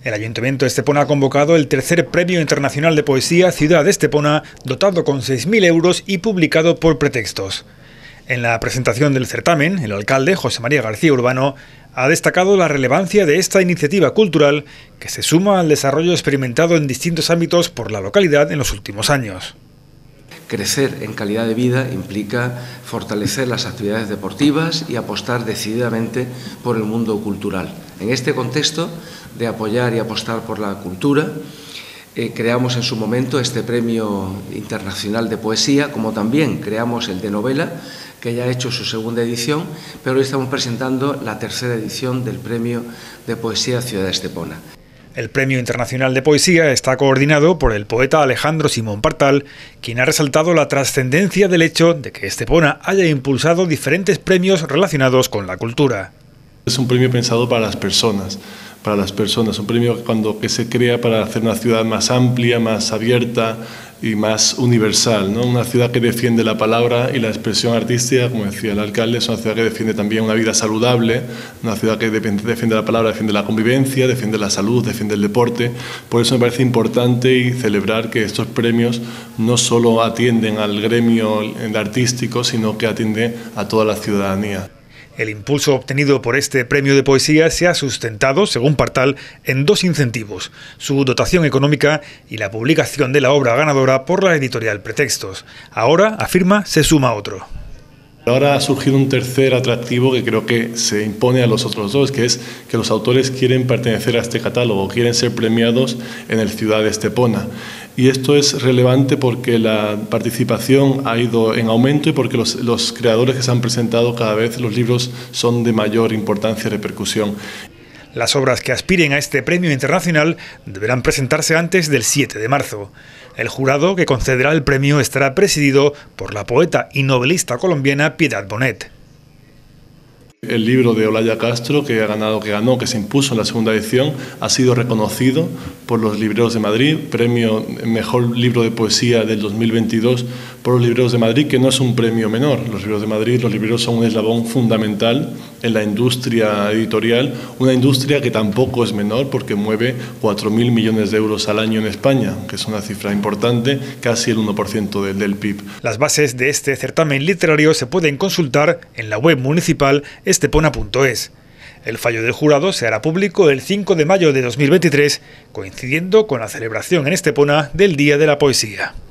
El Ayuntamiento de Estepona ha convocado el tercer Premio Internacional de Poesía Ciudad de Estepona, dotado con 6.000 euros y publicado por Pretextos. En la presentación del certamen, el alcalde, José María García Urbano, ha destacado la relevancia de esta iniciativa cultural que se suma al desarrollo experimentado en distintos ámbitos por la localidad en los últimos años. Crecer en calidad de vida implica fortalecer las actividades deportivas y apostar decididamente por el mundo cultural. En este contexto de apoyar y apostar por la cultura, creamos en su momento este Premio Internacional de Poesía, como también creamos el de novela, que ya ha hecho su segunda edición, pero hoy estamos presentando la tercera edición del Premio de Poesía Ciudad de Estepona. El Premio Internacional de Poesía está coordinado por el poeta Alejandro Simón Partal, quien ha resaltado la trascendencia del hecho de que Estepona haya impulsado diferentes premios relacionados con la cultura. Es un premio pensado para las personas, un premio que se crea para hacer una ciudad más amplia, más abierta y más universal, ¿no? Una ciudad que defiende la palabra y la expresión artística, como decía el alcalde, es una ciudad que defiende también una vida saludable, una ciudad que defiende la palabra, defiende la convivencia, defiende la salud, defiende el deporte. Por eso me parece importante y celebrar que estos premios no solo atienden al gremio artístico, sino que atienden a toda la ciudadanía. El impulso obtenido por este premio de poesía se ha sustentado, según Partal, en dos incentivos: su dotación económica y la publicación de la obra ganadora por la editorial Pretextos. Ahora, afirma, se suma otro. Ahora ha surgido un tercer atractivo que creo que se impone a los otros dos, que es que los autores quieren pertenecer a este catálogo, quieren ser premiados en el Ciudad de Estepona. Y esto es relevante porque la participación ha ido en aumento y porque los creadores que se han presentado, cada vez los libros son de mayor importancia y repercusión. Las obras que aspiren a este premio internacional deberán presentarse antes del 7 de marzo. El jurado que concederá el premio estará presidido por la poeta y novelista colombiana Piedad Bonet. El libro de Olaya Castro, que se impuso en la segunda edición, ha sido reconocido por los libreros de Madrid, premio Mejor Libro de Poesía del 2022 por los libreros de Madrid, que no es un premio menor. Los libreros de Madrid, los libreros son un eslabón fundamental en la industria editorial, una industria que tampoco es menor porque mueve 4.000 millones de euros al año en España, que es una cifra importante, casi el 1% del PIB. Las bases de este certamen literario se pueden consultar en la web municipal estepona.es. El fallo del jurado se hará público el 5 de mayo de 2023, coincidiendo con la celebración en Estepona del Día de la Poesía.